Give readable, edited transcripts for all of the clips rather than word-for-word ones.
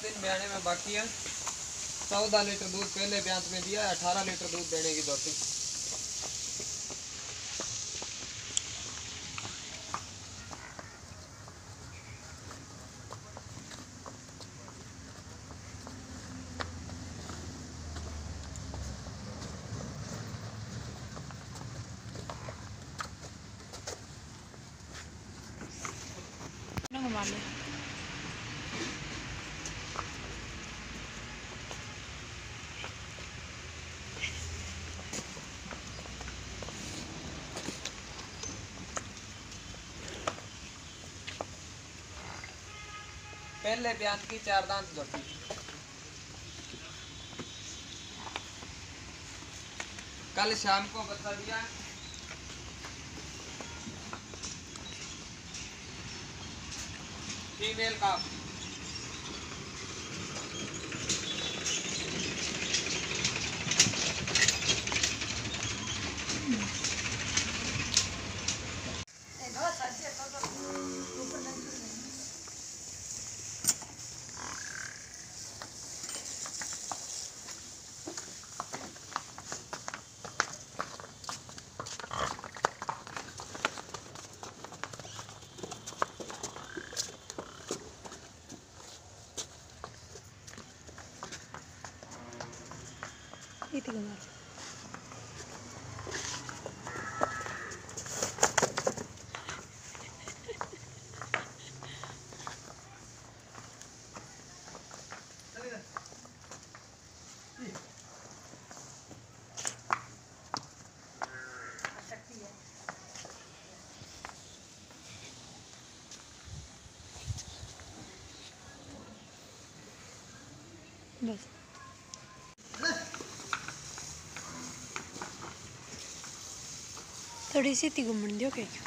दिन ब्याने में बाकी है। 14 लीटर दूध पहले ब्यांत में दिया है, 18 लीटर दूध देने की दोती। घुमा ले। पहले ब्यांत की 4 दांत दोती। कल शाम को बता दिया। फीमेल का इतनी घुमा ले। बस थोड़ी सी थी घूमन दियो क्या।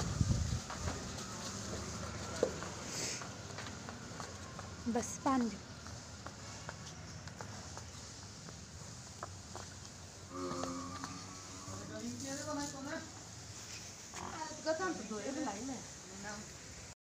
बस 5